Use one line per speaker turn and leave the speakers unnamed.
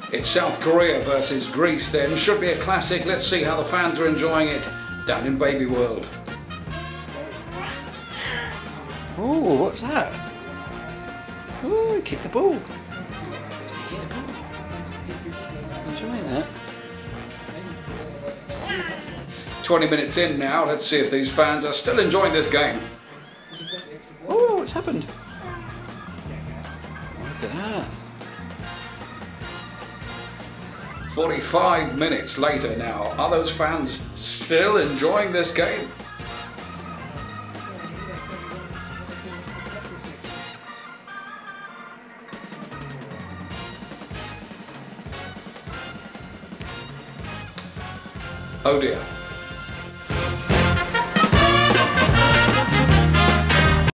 It's South Korea versus Greece then. Should be a classic. Let's see how the fans are enjoying it down in Baby World.
Oh, what's that? Oh, he kicked the ball. He kicked the ball. Enjoying that.
20 minutes in now. Let's see if these fans are still enjoying this game.
Oh, what's happened? Look at that.
45 minutes later now. Are those fans still enjoying this game? Oh dear.